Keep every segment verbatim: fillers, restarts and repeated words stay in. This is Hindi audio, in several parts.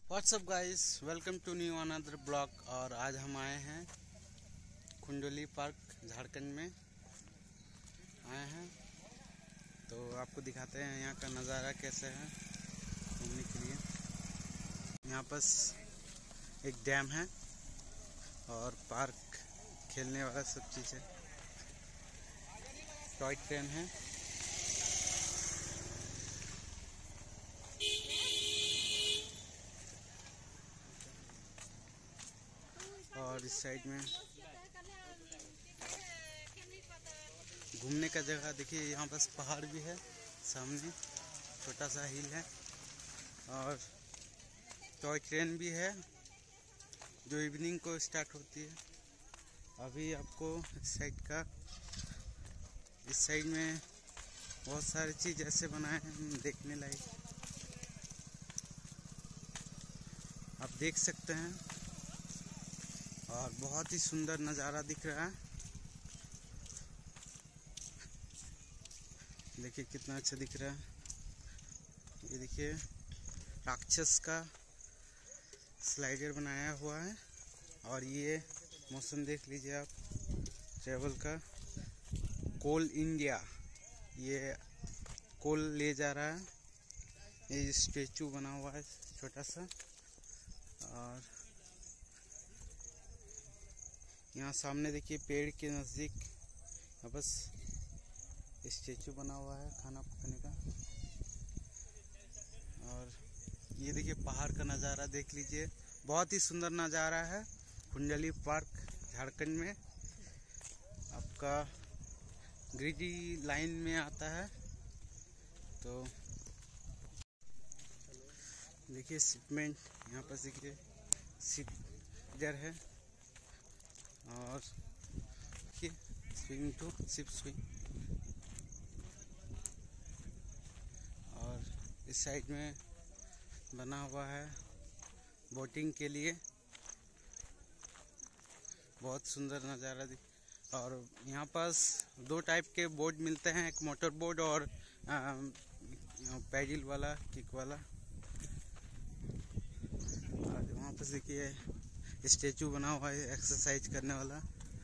WhatsApp guys, welcome to new another blog. और आज हम आए हैं खुंडोली पार्क झारखंड में आए हैं, तो आपको दिखाते हैं यहाँ का नज़ारा कैसे है घूमने के लिए। यहाँ पास एक डैम है और पार्क खेलने वाला सब चीज़ है, टॉय ट्रेन है। और इस साइड में घूमने का जगह देखिए, यहाँ पास पहाड़ भी है, सामने छोटा सा हिल है और टॉय ट्रेन भी है जो इवनिंग को स्टार्ट होती है। अभी आपको इस साइड का इस साइड में बहुत सारी चीज़ ऐसे बनाए हैं देखने लायक, आप देख सकते हैं। और बहुत ही सुंदर नज़ारा दिख रहा है, देखिए कितना अच्छा दिख रहा है। ये देखिए राक्षस का स्लाइडर बनाया हुआ है। और ये मौसम देख लीजिए आप, ट्रेवल का कोल इंडिया, ये कोल ले जा रहा है। ये स्टेचू बना हुआ है छोटा सा, और यहाँ सामने देखिए पेड़ के नज़दीक यहाँ बस स्टेचू बना हुआ है खाना पकाने का। और ये देखिए पहाड़ का नज़ारा देख लीजिए, बहुत ही सुंदर नज़ारा है। खुंडोली पार्क झारखंड में आपका ग्रीडी लाइन में आता है। तो देखिए शिपमेंट, यहाँ पर देखिए शिप इधर है। और देखिए स्विमिंग टू शिप स्विंग। और इस साइड में बना हुआ है बोटिंग के लिए, बहुत सुंदर नज़ारा दिख। और यहाँ पास दो टाइप के बोट मिलते हैं, एक मोटर बोट और पैडल वाला, किक वाला। और वहाँ पर देखिए स्टेचू बना हुआ है एक्सरसाइज करने वाला।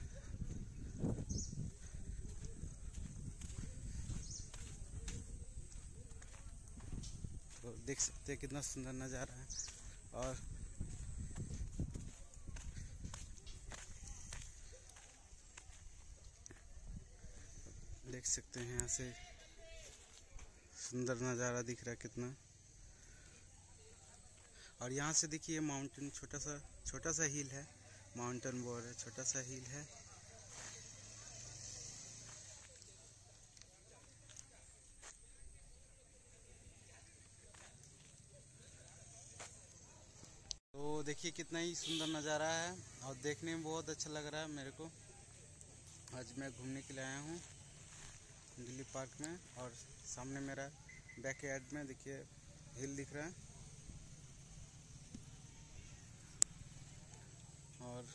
तो देख सकते हैं कितना सुंदर नज़ारा है। और देख सकते हैं यहाँ से सुंदर नज़ारा दिख रहा है कितना। और यहाँ से देखिए माउंटेन, छोटा सा छोटा सा हिल है, माउंटेन बोर्ड है, छोटा सा हिल है। तो देखिए कितना ही सुंदर नज़ारा है और देखने में बहुत अच्छा लग रहा है मेरे को। आज मैं घूमने के लिए आया हूँ दिल्ली पार्क में, और सामने मेरा बैक यार्ड में देखिए हिल दिख रहा है। और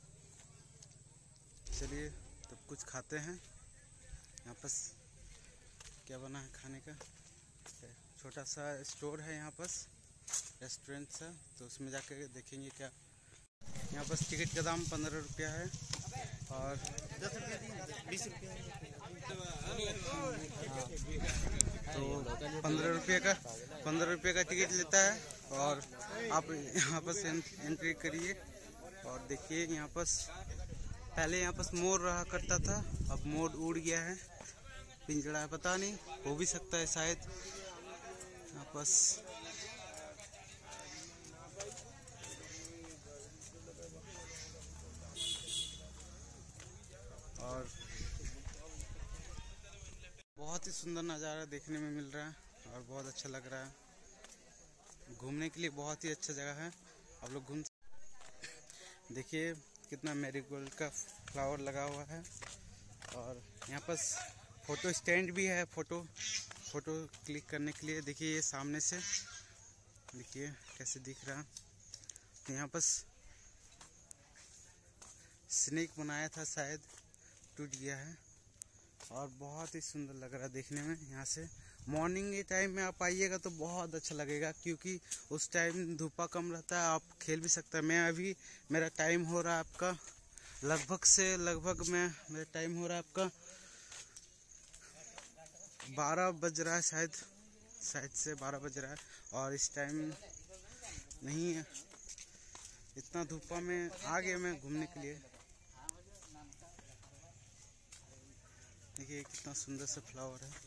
चलिए तब कुछ खाते हैं। यहाँ पास क्या बना है खाने का, छोटा सा स्टोर है यहाँ पास, रेस्टोरेंट सा, तो उसमें जाकर देखेंगे क्या। यहाँ पास टिकट का दाम पंद्रह रुपया है और दस रुपया बीस रुपया तो पंद्रह रुपये का पंद्रह रुपये का टिकट लेता है। और आप यहाँ पास एंट्री करिए। और देखिए यहाँ पास पहले यहाँ पास मोर रहा करता था, अब मोर उड़ गया है, पिंजड़ा है, पता नहीं, हो भी सकता है शायद। यहाँ पास और बहुत ही सुंदर नज़ारा देखने में मिल रहा है और बहुत अच्छा लग रहा है। घूमने के लिए बहुत ही अच्छा जगह है, आप लोग घूम। देखिए कितना मैरीगोल्ड का फ्लावर लगा हुआ है। और यहाँ पास फ़ोटो स्टैंड भी है, फ़ोटो फ़ोटो क्लिक करने के लिए। देखिए ये सामने से देखिए कैसे दिख रहा। यहाँ पास स्नेक बनाया था, शायद टूट गया है। और बहुत ही सुंदर लग रहा है देखने में यहाँ से। मॉर्निंग के टाइम में आप आइएगा तो बहुत अच्छा लगेगा, क्योंकि उस टाइम धूपा कम रहता है, आप खेल भी सकते हैं। मैं अभी मेरा टाइम हो रहा है आपका लगभग से लगभग मैं मेरा टाइम हो रहा है आपका बारह बज रहा है, शायद शायद से बारह बज रहा है। और इस टाइम नहीं है, इतना धूपा में आ गया मैं घूमने के लिए। देखिए कितना सुंदर सा फ्लावर है।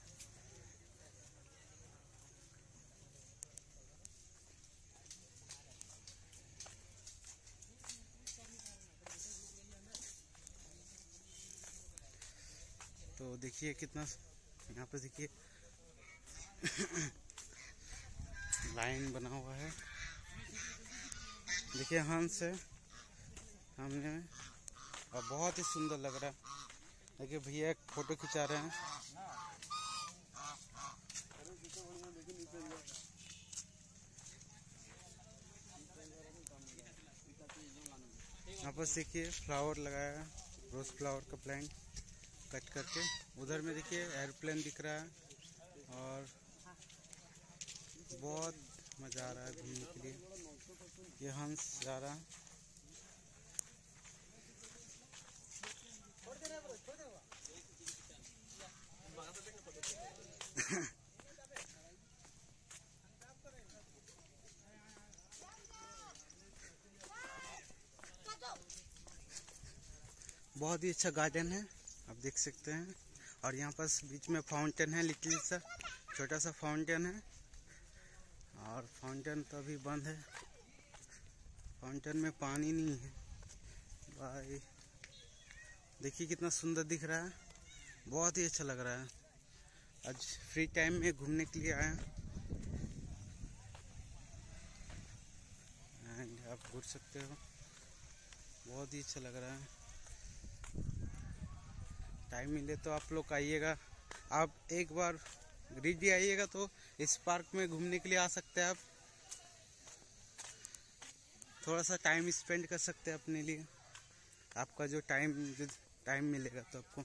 तो देखिए कितना यहाँ पे देखिए लाइन बना हुआ है। देखिए हंस है सामने में और बहुत ही सुंदर लग रहा है। देखिए भैया एक फोटो खिंचा रहे हैं। यहाँ पर देखिए फ्लावर लगाया है, रोज फ्लावर का प्लांट कट करके। उधर में देखिए एयरप्लेन दिख रहा है और बहुत मज़ा आ रहा है घूमने के लिए। ये हंस जा रहा है। बहुत ही अच्छा गार्डन है, आप देख सकते हैं। और यहाँ पर बीच में फाउंटेन है, लिटिल सा छोटा सा फाउंटेन है। और फाउंटेन तो अभी बंद है, फाउंटेन में पानी नहीं है भाई। देखिए कितना सुंदर दिख रहा है, बहुत ही अच्छा लग रहा है। आज फ्री टाइम में घूमने के लिए आया एंड आप घूम सकते हो, बहुत ही अच्छा लग रहा है। टाइम मिले तो आप लोग आइएगा, आप एक बार रिडी आइएगा तो इस पार्क में घूमने के लिए आ सकते हैं। आप थोड़ा सा टाइम स्पेंड कर सकते हैं अपने लिए, आपका जो टाइम जो टाइम मिलेगा तो आपको।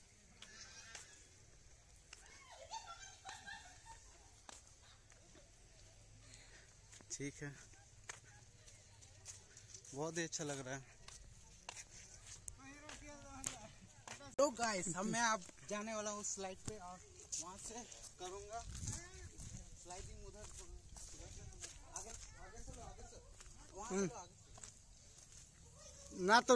ठीक है, बहुत ही अच्छा लग रहा है। तो गाइस हम मैं आप जाने वाला हूँ स्लाइड पे और वहाँ से करूँगा स्लाइडिंग। उधर आगे आगे चलो, आगे चलो, वहाँ चलो आगे ना तो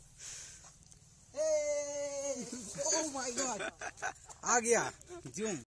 ओह माय गॉड आ गया जूम।